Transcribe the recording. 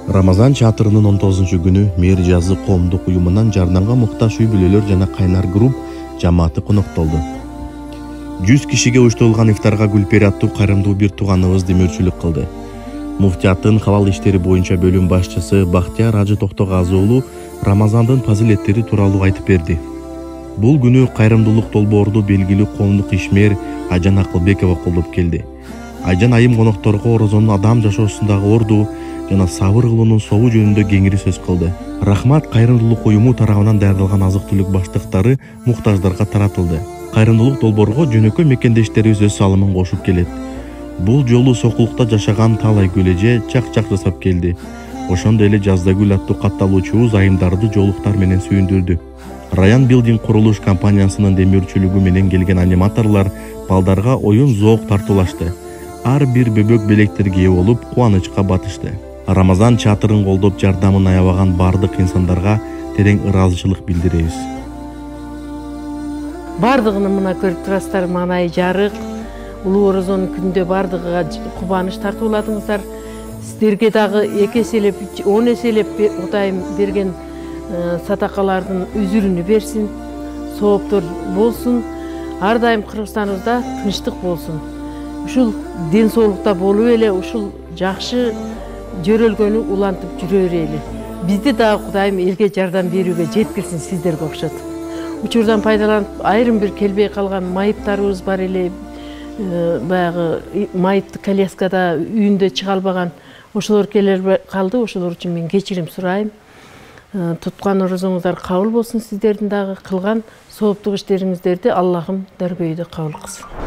Рамазан чатырынын 19-күнү Мээр жазы коомдук уюмунан жардамга муктаж үй бүлөлөр жана кайнар групп жамааты коноктолду. 100 кишиге уюштурулган ифтарга Гүлпери аттуу кайрымдуу бир тууганыбыз демөөрчүлүк кылды. Муфтияттын халал иштери боюнча бөлүм башчысы Бактияр Ажы Токтогазы уулу Рамазандын фазилеттери тууралуу айтып берди. Бул күнү кайрымдуулук долбоорду белгилүү коомдук ишмер Айжан Акылбекова колдоп келди. Айжан айым конокторго орозонун адам жашоосундагы орду жана сабыр кылуунун собу жөнүндө кеңири сөз кылды. Рахмат кайрымдуулук уюму тарабынан даярдалган азык-түлүк баштыктары муктаждарга таратылды. Кайрымдуулук долбоорго жөнөкөй мекендештерибиз өз салымын кошуп келет. Бул жолу сокулукта жашаган Талай Гүлеже чак-чак жасап келди. Ошондой эле Жазда Гүл аттуу катталуучубуз айымдарды жоолуктар менен сүйүндүрдү. Раян Билдинг курулуш компаниясынын демөөрчүлүгү менен келген аниматорлор балдарга оюн зоок тартуулашты. Ар бир бөбөк белектерге ээ болуп кубанычка батышты. Рамазан чатырын колдоп жардамын аябаган бардык инсандарга терең ыраазычылык билдиребиз. Бардыгын мына көрүп турасыздар, маанай жарык. Улуу орозонун күнүндө бардыгыга кубаныч тартууладыңыздар. Сиздерге дагы 2 эселеп, 10 эселеп Кудайым берген садакалардын үзүрүнү берсин, сооптор болсун. Ар дайым Кыргызстаныбызда тынчтык болсун. Ушул ден соолукта болуп эле, ушул жакшы жөрөлгөнү улантып жүрө берели. Бизди дагы Кудайым элге жардам берүүгө жеткирсин сиздерге окшоп. Учурдан пайдаланып, айрым бир келбей калган майыптарыбыз бар эле. Баягы майыпты коляскада үйүндө чыга албаган ошолор келер калды. Ошолор үчүн мен кечирим сурайм. Туткан орозоңуздар кабыл болсун, сиздердин дагы кылган сооптук иштериңиздерди Аллахым даргөйдө кабыл кылсын.